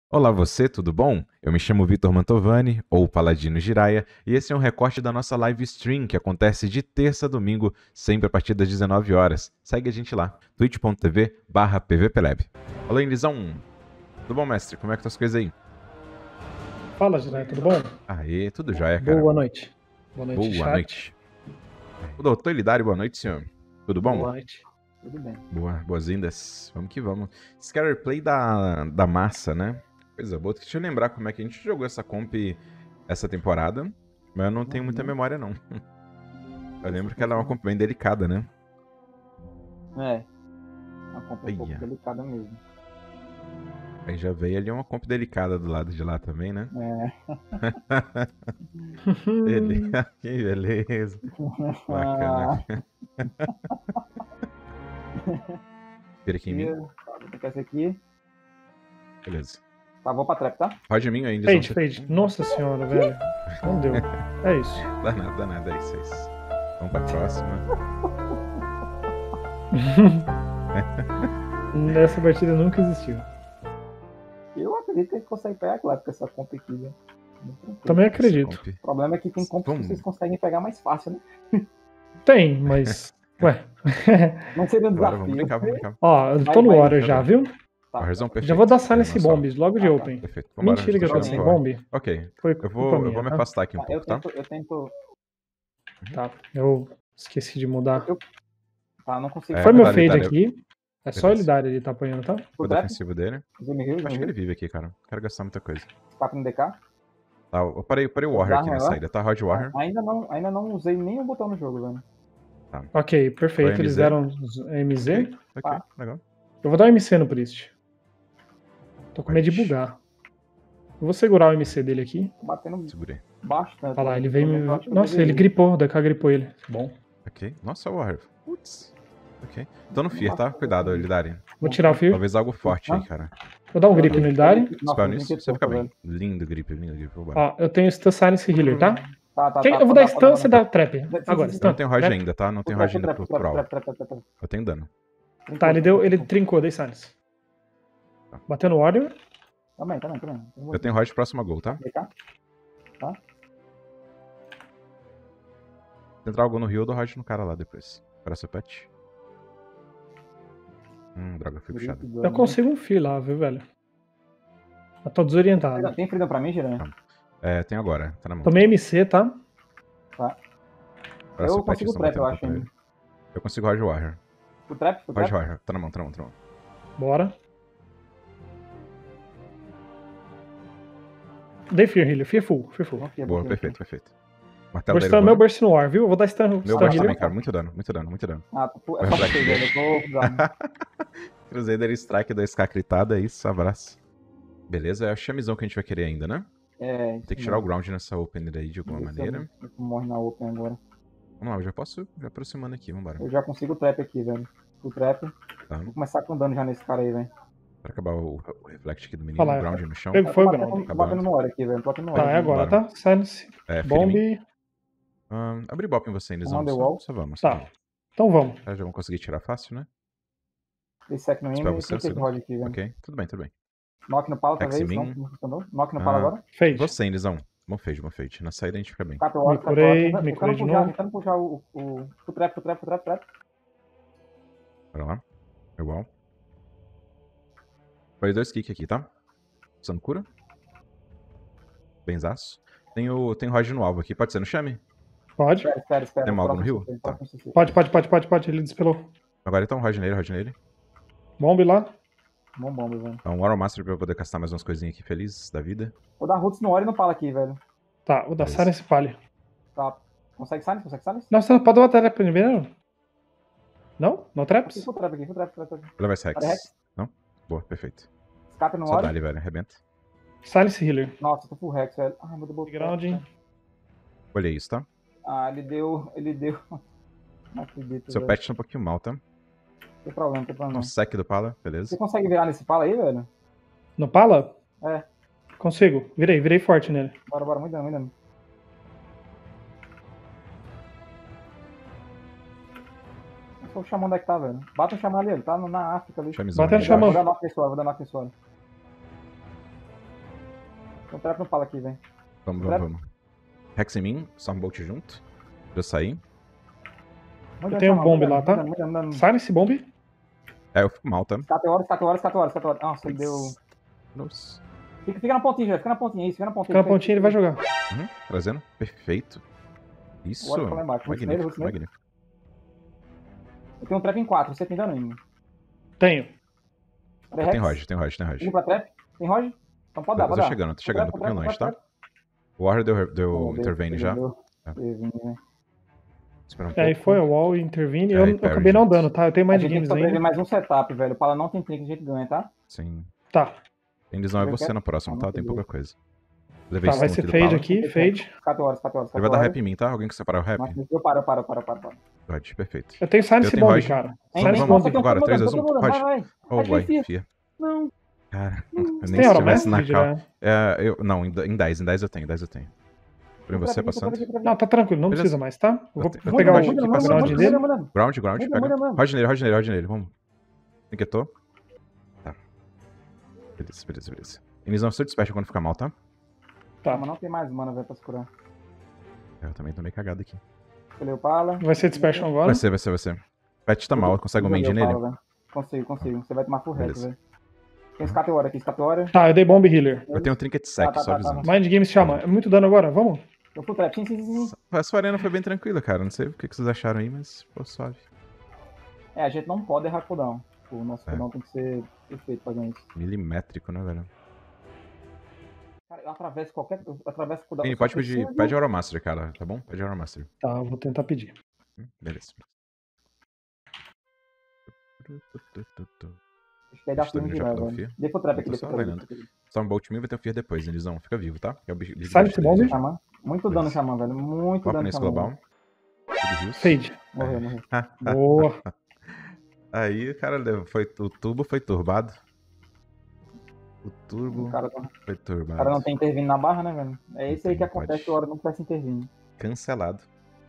Olá você, tudo bom? Eu me chamo Vitor Mantovani, ou Paladino Jiraya, e esse é um recorte da nossa live stream que acontece de terça a domingo, sempre a partir das 19 horas. Segue a gente lá, twitch.tv/pvplab. Alô, Indizão. Tudo bom, mestre? Como é que estão as coisas aí? Fala, Jiraya, tudo bom? Aê, tudo jóia, cara. Boa noite. Boa noite, Boa chat. noite. O doutor Lidário, boa noite, senhor. Tudo bom? Boa noite. Tudo bem. Boas-vindas. Vamos que vamos. Scatter Play da massa, né? Coisa boa. Deixa eu lembrar como é que a gente jogou essa comp essa temporada, mas eu não tenho muita memória, não. Eu lembro que ela é uma comp bem delicada, né? É. Uma compra um pouco Eia. delicada mesmo. Aí já veio ali uma comp delicada do lado de lá também, né? É. Que beleza. Bacana. Vira aqui em mim. Vou pegar esse aqui. Beleza. Tá, vou pra trap, tá? Roda em mim ainda. Fade. Nossa senhora, velho. Não deu. É isso. Danada, é isso. Vamos pra próxima. Nessa partida nunca existiu. Eu acredito que a gente consegue pegar claro com essa comp aqui, né? Também acredito. Essa comp. O problema é que tem comp que Vamos. vocês conseguem pegar mais fácil, né? Tem, mas. Ué. Não seria um Bora, desafio. vamos brincar. Ó, eu tô no Vai, Warrior já, viu? Tá. Warzone perfeito. Já vou dar silence Nossa, bombs logo de tá. open. Perfeito. Vambora, Mentira que eu tô deixa sem eu bomb. Ok. Foi Eu culpa vou minha, me tá? afastar aqui um Tá, pouco, tá? eu tento. Tá. Eu esqueci de mudar. Tá, não consigo. Foi meu dá, fade dá, aqui. É só Beleza. ele dar, ele tá apanhando, tá? O O trap? defensivo dele. Zoom Hill, Acho que ele vive aqui, cara. Não quero gastar muita coisa. Escape no DK. Tá, eu parei o Warrior aqui na saída, tá? Rod Warrior. Ainda não usei nenhum botão no jogo, velho. Ok, perfeito. Foi Eles MZ? deram os MZ. Ok, Tá. legal. Eu vou dar um MC no Priest. Tô com medo de Ixi. bugar. Eu vou segurar o MC dele aqui. Tô batendo Segurei. bastante. Olha lá, ele velho. veio Eu me. acho que eu Nossa, ele deveria. gripou, o DK gripou ele. Bom. Ok. Nossa, Warrior. Putz. Ok. Tô no Fear, tá? Cuidado, Elidari. Vou tirar o Fear. Talvez algo forte aí, cara. Vou dar um grip no Idari. Spell eu nisso, tenho que você fica torto, bem. Lindo grip, Vambora. Ó, eu tenho Stun Silence Healer, tá? Tá, Eu vou dar stun, você dá trap. Agora, Eu stun. não tenho Rod Trap. ainda, tá? Não tenho Rod ainda pro alvo. Eu tenho dano. Tá, ele trincou, dei Silence. Bateu no Warrior. Também. Eu tenho Rod próximo a gol, tá? DK? Se entrar algo no Rio, eu dou Rod no cara lá depois. Parece o pet. Droga, fui puxado. Eu consigo um Fear lá, viu, velho? Eu tô desorientado. Tem freedom pra mim, Girana? É, tem agora. Tá na mão. Tomei MC, tá? Parece Eu o pet, consigo só trap, batendo eu acho contra ainda. ele. Eu consigo Rod Warrior. O trap? Rod Warrior. Tá na mão. Bora. Dei Fear Healer. Fear full. Boa, perfeito. Martelo Vou dele. stun meu burst no War, viu? Eu vou dar stun Meu stun burst também, healer. cara. Muito dano. Ah, é só pra você, velho. Eu tô usando. Crusader Strike 2k critada, é isso, abraço. Beleza, é o chamizão que a gente vai querer ainda, né? É. Tem que tirar o ground nessa open daí de alguma Isso, maneira. Eu morre na open agora. Vamos lá, eu já posso já aproximando aqui, vambora. Eu já consigo o trap aqui, velho. O trap. Tá, Vou começar com dano já nesse cara aí, velho. pra acabar o reflect aqui do menino, Olha lá, o ground no chão. Pego foi o ground. Tô batendo no hora aqui, velho. Tô batendo no Tá, hora. é agora, bora. tá? Silence. É, Bomb. Abri bop em você ainda, Commander só, wall. só vamos. Tá. Então vamos. Já vamos conseguir tirar fácil, né? Esse sec no Espera mim. você, Tem que segundo. rod aqui, velho. Ok, tudo bem. Knock no palo, talvez. X-Min. Não funcionou. Knock no palo agora. Fade. Você, Indizão. Bom fade. Na saída a gente fica bem. Cap Me curei de novo. Tentando puxar o trap. Bora lá. Igual. Foi 2 kick aqui, tá? Usando cura. Benzaço. Tem Rod no alvo aqui. Pode ser no chame? Pode. Espera. Tem algo no Próximo rio? CC, Tá. próximo CC. Pode. Ele despelou. Agora então, Rod nele. Bomb lá. Bom bomba, velho. Dá um Warrior Master pra eu poder castar mais umas coisinhas aqui felizes da vida. Vou dar roots no hora e no pala aqui, velho. Tá, vou dar Beleza. Silence Palha. Tá. Consegue silence? Nossa, pode dar trap primeiro? Não? No traps? Full trap aqui. Vou levar esse Rex. Vai, Rex. Não? Boa, perfeito. Escape no Só hora. dá-lhe, velho. Arrebenta. Silence Healer. Nossa, tô full Rex, velho. Ai, meu Deus. Ground. Olhei isso, tá? Ah, ele deu. Não acredito, Seu velho. pet tá um pouquinho mal, tá? Tem problema. Um sec do Pala, Você beleza. consegue virar nesse pala aí, velho? No Pala? É. Consigo. Virei forte nele. Bora. Muito dano. Só o Xamã onde é que tá, velho? Bata o Xamã ali, ele tá na África ali. Chamizão. Batendo ali Xamã. Vou embaixo. dar knock nesse hora. Tem um trap no pala aqui, velho. Vamos. Hex em mim, Stormbolt junto. Eu saí. Eu tenho um bomb lá, tá? Sai nesse bomb. Eu fico mal, tá? Escateora. Nossa, ele deu... Nossa. Fica na pontinha, já. Fica na pontinha, isso. Fica na pontinha. Fica na pontinha, ele vai jogar. Trazendo. Perfeito. Isso. Bora pra lá embaixo. Magnífico. Eu tenho um trap em 4, você tem dano ainda. Tenho. Tem Roger. Indo pra trap. Tem Roger? Então pode dar, Eu pode tô dar. chegando. Um pouquinho longe, tá? O Warrior deu intervene já. Espera um pouco. Aí foi a wall e intervene. É, Eu aí, acabei não gente. dando, tá? Eu tenho mais A gente tem que games sobreviver ainda. mais um setup, velho. O pala não tem trinca, a gente ganha, tá? Sim. Tá. Eles não é você no próximo, tá? Tem pouca coisa. Levei Tá, vai stun ser do fade Pala. aqui, fade. 14. Ele vai dar rap em mim, tá? Alguém que separar o rap? Eu paro. Pode, perfeito. Eu tenho silence Eu tenho bomb, Roger. cara. Hein, Silence vamos, bomb. agora, 3, 2, 1, pode. Vai. Oh, Vai, boy, fia. fia. Não. Cara, eu nem Tem se hora tivesse mestre na já? cal. Não, em 10 eu tenho. Por em você passando. Não, tá tranquilo, não Beleza. precisa mais, tá? Eu vou Eu pegar tenho o Roger background dele. Ground, Muda, pega. muda. Roge nele, vamos. Inquietou. Tá. Beleza. Eles não se despecham quando fica mal, tá? Tá, mas não tem mais mana, velho, pra se curar. Eu também tô meio cagado aqui. Escolheu o pala. Vai ser dispersion agora. Vai ser. Pet tá mal, consegue um mend nele? Consigo. Você vai tomar full head, Beleza. velho. Tem escateora aqui, escateora. Tá, eu dei bomb healer. Eu tenho um trinket sec, Tá. só avisando. Mind Games chama. É muito dano agora, vamos? Eu full trap, sim. A sua arena foi bem tranquila, cara. Não sei o que vocês acharam aí, mas foi suave. A gente não pode errar cooldown. O nosso cooldown tem que ser perfeito pra gente. Milimétrico, né, velho? Cara, eu atravesso cooldown. Ele pode pedir, pede Aeromaster, cara, tá bom? Pede Aeromaster. Tá, eu vou tentar pedir. Beleza. Acho que aí dá fio girar, velho. Deixa o trap aqui, Stormbolt mil vai ter o Fear depois, eles não, fica vivo, tá? Que é o bicho. Silence bomb. Xamã. Muito dano, Xamã, velho. Muito Papo dano, nesse Xamã. global. Fade. Morreu. Boa. Aí, cara, o turbo foi turbado. O turbo O cara foi turbado. não tem intervindo na barra, né, velho? É isso aí que Pode. acontece na hora não peça intervindo. Cancelado.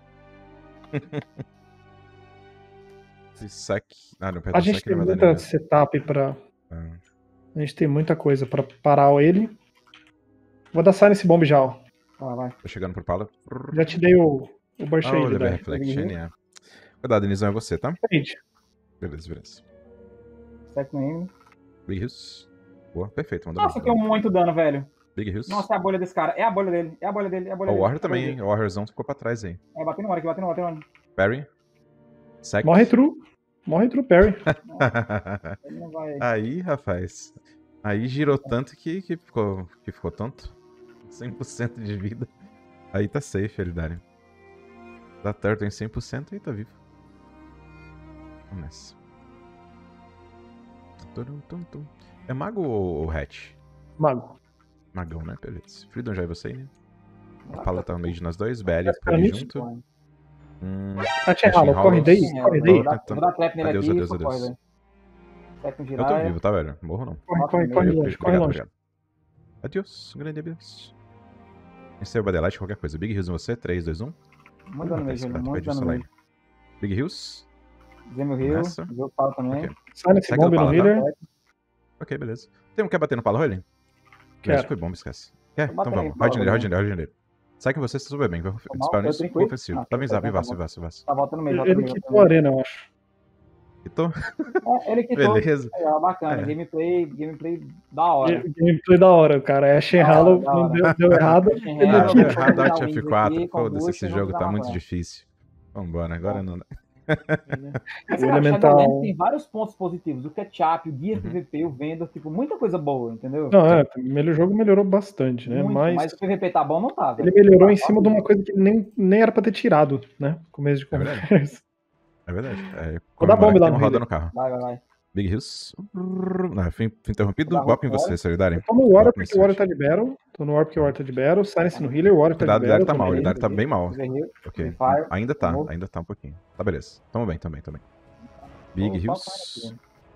Esse saque. Ah, não, A gente tem muita setup pra. A gente tem muita coisa pra parar ele. Vou dar silence bomb já, ó. Vai. Tô chegando pro Pala. Já te dei o burst aí, levei velho. Reflection, é. Cuidado, Denizão, é você, tá? Fade. Beleza. Sec no inimigo. Big Hills. Boa, perfeito. Mandou Nossa, tem muito dano, velho. Big Hills. Nossa, é a bolha desse cara. É a bolha dele. O Warrior também, hein? O Warriorzão ficou pra trás aí. Bateu no ar. Parry. Sec. Morre true, Perry. Ele não vai. Aí, rapaz. Aí girou tanto que ficou tonto. 100% de vida. Aí tá safe, Elidário. Da Turtle em 100% e tá vivo. Vamos nessa. É mago ou hatch? Mago. Magão, né? Beleza. Freedom já é você, né? A Pala tá no meio de nós dois. BL por pra ali mim, junto. Hollow, corre daí. Vou dar trap nele aqui. Adeus. Corre, velho. Sec no Eu girar. tô vivo, tá, velho? Morro não. Corre longe. Adeus. Um grande adeus. Esse é o Badelite, qualquer coisa. Big Hills em você. 3, 2, 1. Muito dano mesmo, Pede muito o dano Solane. mesmo. Big Hills. Zemo Hill. Nessa. Jogo pala também. Ok. Silence Segue bomb do no Pala, healer. Ok, beleza. Quer bater no Pala, Rolling? Quero. Isso foi bom, esquece. Quer? Tô Então batendo vamos. aí, Rode nele. Sai que você está super bem. Dispara eu nisso. trinquei. Ofensivo. Ah, Tá vindo, tá bom. vivaço. Tá voltando meio. Ele quitou a arena, eu acho. Quitou? Ele quitou. Beleza. É, bacana. É. Gameplay da hora. Gameplay da hora, cara. É Ashen Hollow, Da não hora. deu errado. Ashen Ele Hollow. aqui. Errado Alt Wins F4. aqui, Foda-se, esse Combustion, jogo tá não dá, muito velho. difícil. Vambora, agora não. Mas, O cara, Elemental- Shadowlands tem vários pontos positivos. O Ketchup, o Guia PVP, o Vendor, tipo, muita coisa boa, entendeu? Não, o jogo melhorou bastante, né? Muito, Mas o PVP tá bom, não tá, velho. ele melhorou Tá em cima de uma coisa que nem era pra ter tirado, né? Começo de É verdade. conversa. É verdade. Vou dar bomba lá no roda healer. no carro. Vai. Big Hills. Não, fui interrompido. Dá Bop em roda. você, Solidário. Tô no Water Bop porque nesse o Water chat. tá de Battle. Tô no War porque o Water tá de Battle. Silence no healer, o Water tá Cuidado, de o Elidário Battle. tá mal. O também. Elidário tá bem mal. Fire. Ok. Fire. Ainda tá Amor. um pouquinho. Tá, beleza. Tamo bem também. Big Hills.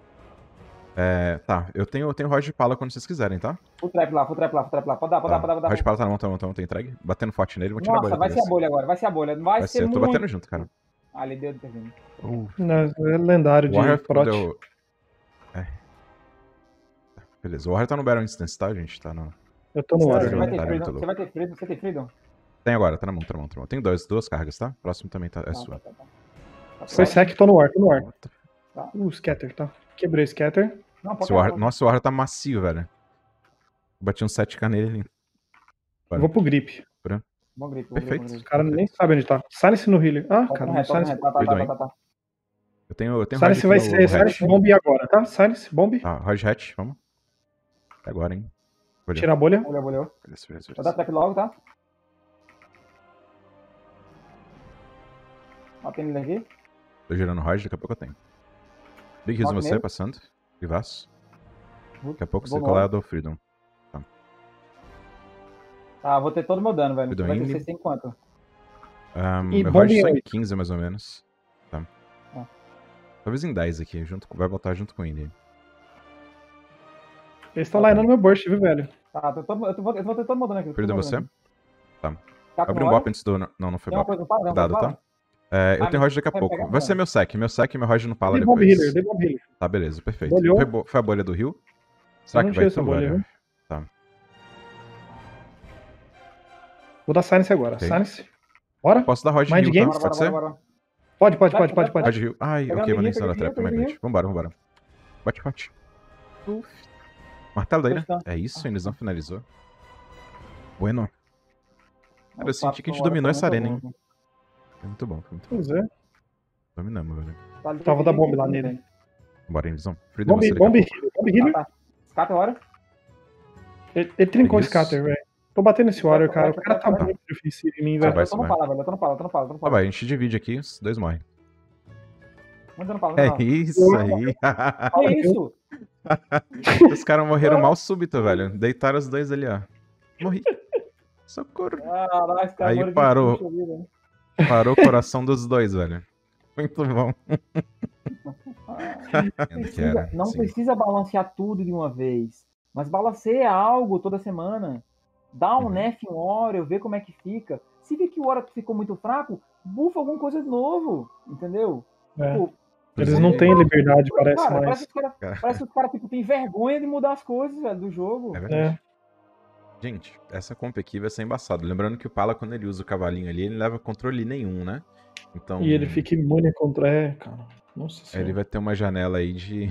Tá, eu tenho Rod de Pala quando vocês quiserem, tá? Full trap lá. Pode dar. Rod de Pala tá na mão, tem entregue. Batendo forte nele, vou tirar a bolha. Nossa, vai ser a bolha agora, vai ser a bolha. Vai ser eu tô muito. batendo junto, cara. Ah, ele deu intervindo. Não, é lendário O de Warrior prot. deu... Beleza, o Warrior tá no Battle Instance, tá, gente? Tá no... Eu tô no Você water. vai Tá, ter tá freedom? muito Você vai ter freedom? Você tem freedom? Tem agora, tá na mão, tá na mão, tá na mão. Tem duas cargas, tá? O próximo também é sua. Tá. Tá Foi certo? sec, tô no war, tô no war. Tá. Scatter, tá. Quebrei o scatter. Não, pode Nossa, o War tá macio, velho. Bati um 7k nele. Eu vou pro grip. Bom grito, Perfeito. Os caras nem sabem onde tá. Silence no healer. Ah, cara, no Silence. Tá. Eu tenho Rod Silence aqui vai no ser Silence hatch. bomb agora, tá? Silence bomb. Tá, Rod hatch, vamos. É agora, hein. Olhou. Tira a bolha. Olhou. Beleza. Vou dar trap logo, tá? Matei ele aqui. Tô girando Rod, daqui a pouco eu tenho. Big Hills em Toque você, nele. passando. Vivaço. Daqui a pouco Vou você no colar ar. eu dou Freedom. Tá, vou ter todo o meu dano, velho. Freedom Vai ter Indy. 6 em quanto? E Meu bomb Rod em só em 8. 15 mais ou menos. Tá. Ah. Talvez em 10 aqui, vai botar junto com o Indy. Eles estão lineando meu burst, viu, velho? Tá, eu vou ter todo o meu dano aqui. Freedom você? Tá. Tá Abre um bop antes do... Não foi Tem uma bop. coisa no pala? Cuidado, tá? Eu tenho Rod daqui a vai pouco. pegar Vai ser dano. meu sec e meu Rod no pala Dei bomb depois. healer, dei bomb healer. Tá, beleza, perfeito. Bolhou. Foi a bolha do Rio? Será Eu não que vai tive essa tu, bolha, velho? viu? Tá. Vou dar Silence agora. Ok. Silence. Bora? Posso dar Rod Mind Rio, Games? tá? Pode ser? Bora. Pode. Rod Rio. Ai, Pega ok, a vou nem minha, da trap, pega a my minha. bad. Vambora. Bate. Martelo daí, né? Pois tá. É isso, eles não finalizou. Bueno. Cara, eu O senti que a gente papo dominou agora essa foi arena, muito hein? Foi muito bom. Pois é. Dominamos, velho. bom. Tá, Tava da bomba lá nele. Bora, Invisão. Freedom Bomb você daqui a healer, pouco. bomb healer. Tá. Escata hora. Ele trincou o Isso. scatter, velho. Tô batendo esse Warrior, cara. O cara tá Tá. muito difícil em mim, Vai, velho. Eu tô no pala, velho. Eu tô no pala. Tá, vai, a gente divide aqui, os dois morrem. Muito no pala. É isso aí. Que isso? Os caras morreram mal súbito, velho. Deitaram os dois ali, ó. Morri. Socorro. Caralho, esse cara Aí mora de parou. puxa ali, velho. Parou o coração dos dois, velho. Muito bom. Não Sim. precisa balancear tudo de uma vez. Mas balanceia algo toda semana. Dá um Uhum. nerf em Warrior, vê como é que fica. Se vê que o Warrior ficou muito fraco, bufa alguma coisa de novo. Entendeu? É. Tipo, Eles não têm liberdade, parece cara, mais. parece que os caras tipo, têm vergonha de mudar as coisas, velho, do jogo. É verdade. É. Gente, essa comp aqui vai ser embaçado. Lembrando que o Pala, quando ele usa o cavalinho ali, ele leva controle nenhum, né? Então. E ele fica imune contra. É, cara. Nossa senhora. Ele vai ter uma janela aí de.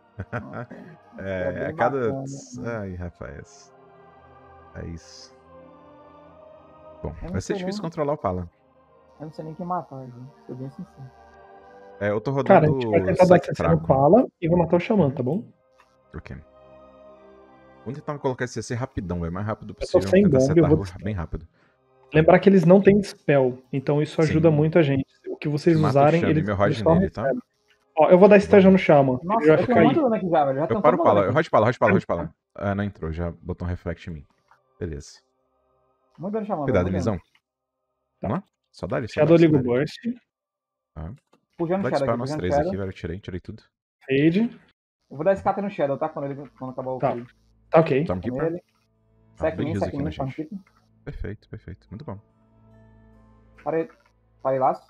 É a bem cada. bacana, Ai, rapaz. É isso. Bom, Eu não vai ser sei difícil nem- controlar o Pala. Eu não sei nem quem matar, gente. Ser bem sincero. Eu tô rodando. Cara, a gente vai tentar dar sec CC no fraco. Pala e vou matar o Xamã, tá bom? Ok. Vamos tentar colocar esse CC rapidão, velho. Mais rápido Eu tô possível. sem Tentar bomba, eu acertar vou a rua dispar. bem rápido. Lembrar que eles não têm spell, então isso ajuda Sim. muito a gente. O que vocês Mata o usarem, Xamã e eles meu Rod só nele, tá? recebem. Ó, eu vou dar Sturgeon no Xamã. Nossa, Ele vai eu ficar tenho aí. muito dano aqui já, velho. Já Eu tenho paro o todo Pala. dano aqui. Rod Pala. Ah, não entrou. Já botou um reflect em mim. Beleza. Muito dano chamando. Cuidado, muito Elisão. dano. Vamos lá? Só dá ali, só Shadow dá ali, liga só o dá ali. burst. Puxando o Vai Shadow disparar aqui, nós puxando o três aqui, Shadow. velho. Tirei tudo. Fade. Eu vou dar scatter no Shadow, tá? Quando acabar o Tá. kill. Tá ok. Stormkeeper. Nele. Sec Big mim, Hills sec aqui na mim, gente. Stormkeeper. Perfeito. Muito bom. Parei laço.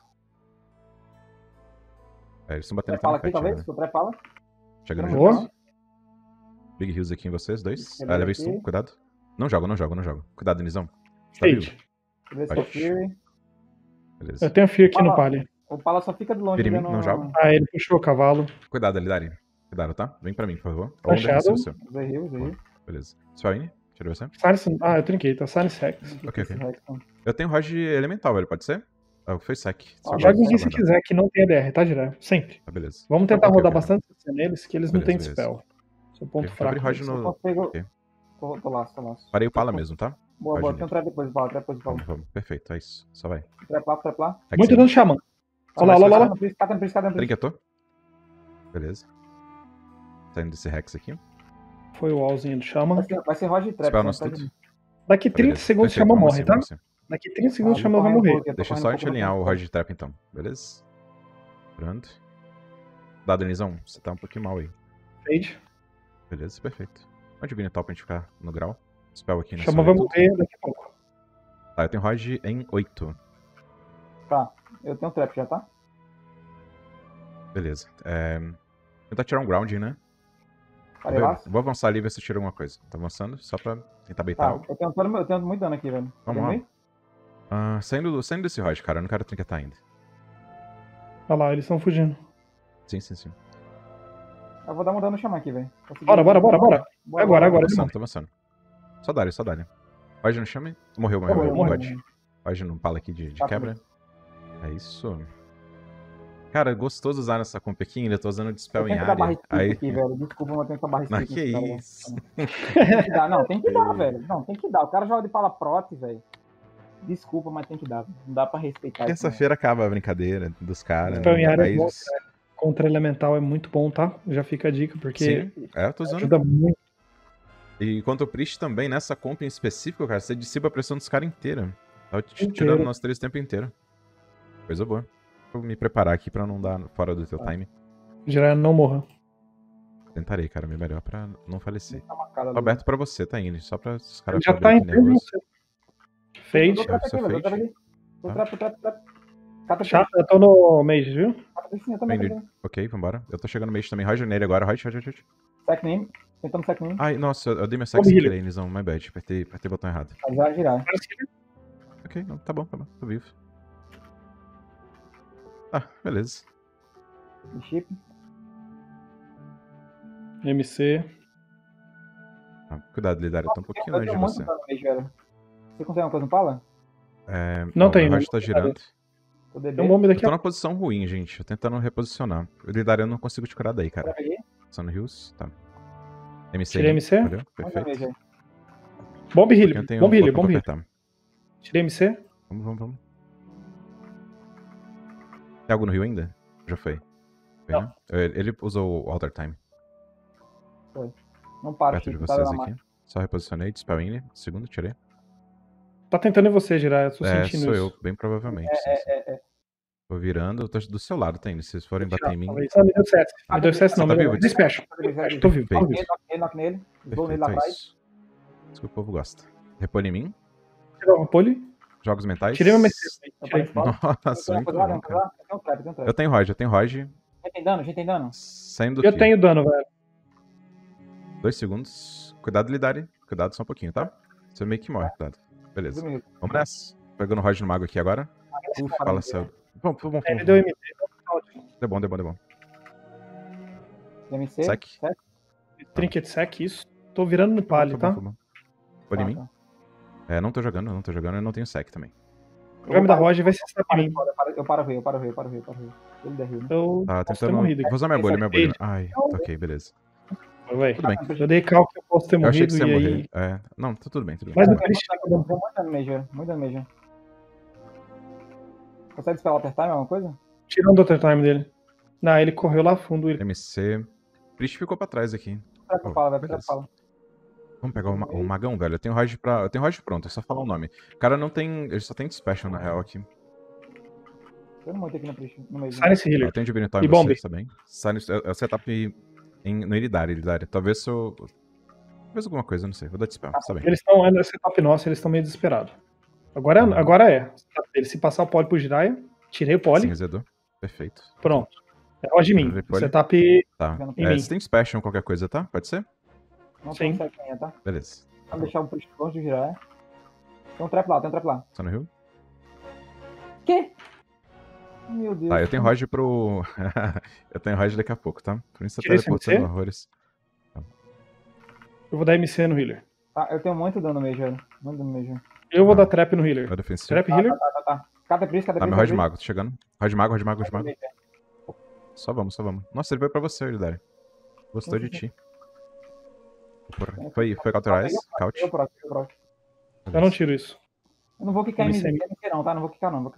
Eles estão batendo Trepala até aqui, no talvez? fight, Vou trepala. Chegando Boa. junto. Big Hills aqui em vocês dois. Beleza, Leva aqui. isso, cuidado. Não joga. Cuidado, Denizão. Você tá vivo? Fade. Beleza, Pode. Fury. Beleza. Eu tenho Fear aqui no Fala. Pali. O Pala só fica de longe. Vira em mim, dando- não joga. Ah, ele puxou o cavalo. Cuidado ali, Dari. Cuidado, tá? Vem pra mim, por favor. Tá Ou um defensivo Shadow. seu. Zerril. Beleza. Spelline, tirei você. Silence. Ah, eu trinquei, tá? Silence Hex. Ok. Eu tenho Rod elemental, velho. Pode ser? Foi sec. Só Joga aguarda, em só quem se aguardar. quiser que não tenha DR, tá, direto? Sempre. Tá, beleza. Vamos tentar Ok, rodar ok. bastante CC neles, que eles não têm Beleza. spell. Seu ponto Ok, fraco. abri Rod deles. no- Eu consigo. Ok. Tô laço. Parei o Pala mesmo, tá? Boa. Pode Tem um trap depois do Pala. Vamos. Perfeito, é isso. Só vai. Trap lá. Muito dano Xamã. Olha lá. Não precisa, não precisa. Trinketou. Beleza. Saindo desse Rex aqui. Foi o wallzinho do Xamã. Vai ser Rod e Trap. Spell né? nos Tá tudo. Daqui 30 Beleza. segundos o Perfeito, Xamã vamos morre, assim, tá? vamos assim. Daqui 30 segundos o Ah, Xamã tô vai correndo um morrer. pouquinho, tô Deixa correndo só a um gente pouco, alinhar o tô Rod de Trap então. Beleza? Pronto. Dá, Denizão. Você tá um pouquinho mal aí. Fade. Beleza, perfeito. Pode vir no top pra gente ficar no grau. Spell aqui nessa Xamã vai hora. morrer daqui a pouco. Tá, eu tenho Rod em 8. Tá, eu tenho trap já, tá? Beleza. Tentar tirar um grounding, né? Parei laço. Vou avançar ali e ver se tira alguma coisa. Tá avançando, só pra tentar baitar Tá, algo. eu tenho muito dano aqui, velho. Vamos Tá lá. vendo Saindo desse Rod, cara. Eu não quero trinketar ainda. Olha lá, eles estão fugindo. Sim. aí? Eu vou dar um dano no xamã aqui, velho. Bora. Agora. Tô avançando. Só dá-lhe. Rod no chame. Morreu. Morreu. Rod no pala aqui de Tá, quebra. É isso. Cara, gostoso usar nessa comp aqui. Ainda tô usando o Dispel em dar barra área. split Aí... aqui, velho. Desculpa, mas eu tenho que dar barra Mas split. que cara. isso? Tem que dar. Não, tem que dar, velho. Não, tem que dar. O cara joga de pala prote, velho. Desculpa, mas tem que dar. Não dá pra respeitar isso. Terça-feira acaba a brincadeira dos caras. Dispel em área Aí é bom, contra elemental é muito bom, tá? Já fica a dica, porque sim, eu tô usando. ajuda muito. E quanto ao Priest também, nessa compra em específico, cara, você dissipa a pressão dos caras inteira. Tá Inteiro. tirando nós 3 o tempo inteiro. Coisa boa. Vou me preparar aqui pra não dar fora do teu time. Jiraiya não morra. Tentarei, cara, me melhor pra não falecer. Tá marcado Tô ali. aberto pra você, tá indo. Só pra os Ele caras já ficarem tá aqui em nervosos. Fade. Tô trap aqui, seu velho. Tô fade. trap aqui. Tô trap. Cata Chato, eu tô no Mage, viu? sim, eu também. Bem, ok, vambora. Eu tô chegando no meio também. Roger nele agora. Roger. Sec name. Tentando sec name. Ai, nossa, eu dei meu sex Vamos, sem healer. querer, Nizão. My bad. Apertei o botão errado. Já girar. Ok, não, tá bom. Tô vivo. Ah, beleza. Chip. MC. Cuidado, Lidário. Eu tô um pouquinho longe de você. Você consegue uma coisa no pala? Não O tem, Roger não. tá girando. Tô DB. Tem um bombe Eu daqui tô a numa posição ruim, gente. Eu tentando reposicionar. O Lidário eu não consigo te curar daí, cara. Peguei. Só no Hills, tá. MC. Tirei MC. Valeu, perfeito. Bomb Eu healer. tenho Bomb um healer, botão bomb pra healer. apertar. Tirei MC. Vamos. Tem algo no Rio ainda? Já foi. Foi, Não. né? Ele usou o Alter Time. Não para, Perto de Chico, vocês tá na aqui. Só reposicionei, Dispel in. Segundo, tirei. Tá tentando em você, Jiraiya. Eu tô sentindo Sou isso. eu, bem provavelmente. Sim. Tô virando, eu tô do seu lado, tá indo. Se vocês forem bater em mim. Talvez. Ah, me deu CS. Me deu CS não, tá me deu vivo? Dispatch. Tô vivo, tô vivo. Knock nele. Vou nele Perfeito, lá é atrás. isso. Isso que o povo gosta. Repõe em mim. Tirou uma pole. Jogos mentais. Tirei uma MC. Tirei. Nossa, muito bom, cara. Tem um trap. Eu tenho Roger. Já tem dano? Saindo do Eu fio. tenho dano, velho. 2 segundos. Cuidado, Lidari. Cuidado só um pouquinho, tá? Você meio que morre, cuidado. Beleza. Vamos nessa. Pegando o Roger no mago aqui agora. Fala, céu. Vamos. Ele deu MD. Deu bom. MC. Sec. Trinket sec, isso. Tô virando no palio, tá? Pode em mim? Não tô jogando, eu não tenho sec também. Vai me dar Roger e vai ser pra mim. Eu paro o rei. Ele derriba. Eu Tá posso ter tentando. morrido. Vou usar minha bolha. Ai, tá ok, beleza. Véi, Tudo bem. eu dei cálculo que eu posso ter Eu achei que morrido você ia e morrer. aí... Não, tá tudo bem. Mas Tá o bem. Priest Muito dano major. Consegue esperar o Alter Time alguma coisa? tirando o Outer Time dele. Não, ele correu lá fundo. Ele... MC. Priest ficou pra trás aqui. Trap fala, velho. Beleza. Trap fala. Vamos pegar o magão, velho. Eu tenho Roger pronto, é só falar o nome. O cara não tem. Ele só tem Dispassion na real aqui. Tem muito aqui no meio. Silence Healer. Eu tenho Divinitar em E Bomb. vocês também. Silence, é o setup no Illidária. Talvez talvez alguma coisa, não sei. Vou dar Dispel, tá bem. Eles estão, no setup nosso, eles estão meio desesperados. Agora é. Ele se passar o poly pro Jiraiya, tirei o poly, Sim, Zedô. Perfeito. pronto. É Roger de mim. Tirei poly. Setup Tá. em mim. Você tem Dispassion qualquer coisa, tá? Pode ser? Não Sim. tem sequinha, tá? Beleza. Vamos deixar o Priest longe do girar. Tem um trap lá. Só no Rio? Que? Meu Deus. Tá, eu tenho Roger pro. Eu tenho Roger daqui a pouco, tá? Por isso tá Tirei esse teleportando MC? horrores. Eu vou dar MC no healer. Tá, eu tenho muito dano major. Muito dano major. Eu vou dar trap no healer. Vai defensivo. Trap healer? Tá. Cada Priest. Tá, meu Roger Mago, tô chegando. Roger Mago. Só vamos. Nossa, ele veio pra você, Illidário. Gostou de ti. Foi Cauterize, Caut. Eu próximo. Eu não tiro isso. Eu não vou quicar em MC. MC não, tá? Não vou quicar não.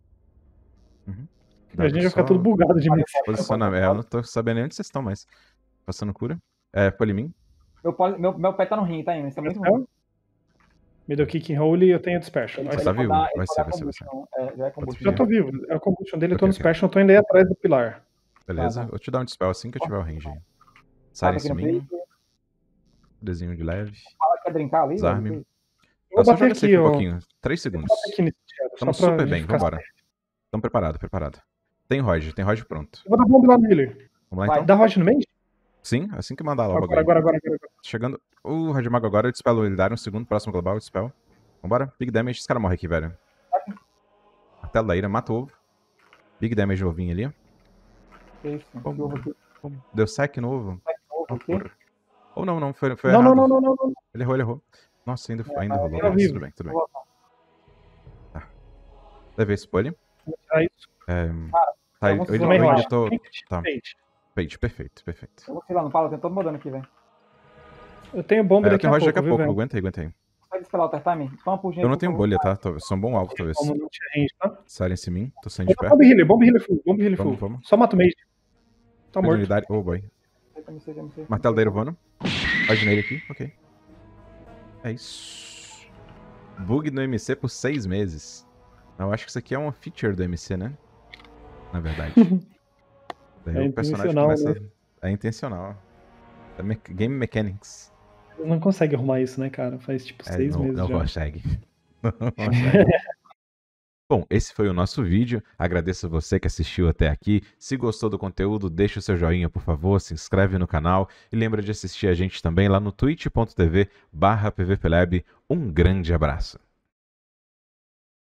A gente vai ficar tudo bugado de mim. Posicionamento. Eu não tô sabendo nem onde vocês estão, mas. Passando cura. Foi em mim. Meu pé tá no ring, tá indo. Isso é muito ruim. Middle kick Holy e eu tenho Dispersion. Você tá vivo? Vai ser. Já é combustion. Já tô vivo. É a combustion dele, eu tô Ok, no Dispersion, eu tô indo aí atrás do pilar. Beleza. Tá. Vou te dar um dispel assim que eu tiver o range aí. Sabe Silence aqui no em mim. Priest? Desenho de leve. Fala que quer brincar ali? Desarme. velho? Eu vou Só bater joga safe aqui, um ó. pouquinho. 3 segundos. Vou bater aqui nesse chat, Estamos só pra super bem, ficar vambora. Estamos preparado. Tem Roger pronto. Eu vou dar bomb lá no healer. Vamos lá Vai. então? Dá Roger no main? Sim, assim que mandar logo. Agora. Chegando. O Radmago agora, eu dispelo ele, dar um segundo, próximo global, eu dispel. Vambora. Big damage, esse cara morre aqui, velho. Martelo da ira, mata o ovo. Big damage no ovinho ali. Isso. Deu sec no ovo. Ovo aqui. Ou não, foi Não, errado. não. Ele errou. Nossa, ainda rolou. tá Nossa, vivo. tudo bem. Tá. Levei esse pole. Vou tirar isso. Tá, eu eu também ainda acho. tô... Tá, Fate. Fate, perfeito. Eu vou lá no pala, tem todo mundo aqui, velho. Eu tenho bomba Eu daqui tenho a Roger pouco, daqui a pouco, viu, aguenta aí. Consegue esperar o Tertime? Toma por Eu não tenho bolha, tá? Sou um bom alvo, talvez. Como não tinha range, tá? Silence em mim, tô saindo de perto. Bomb healer full. Vamos. Só mata o mage. Tá morto. Unidade. Oh, boy. Martelo da Irvana. Pode nele aqui, ok. É isso. Bug no MC por 6 meses. Eu acho que isso aqui é uma feature do MC, né? Na verdade. Daí o personagem começa... né? É intencional. É game mechanics. Eles não conseguem arrumar isso, né, cara? Faz tipo 6 meses não já. consegue. Bom, esse foi o nosso vídeo. Agradeço a você que assistiu até aqui. Se gostou do conteúdo, deixa o seu joinha, por favor. Se inscreve no canal. E lembra de assistir a gente também lá no twitch.tv/pvplab. Um grande abraço.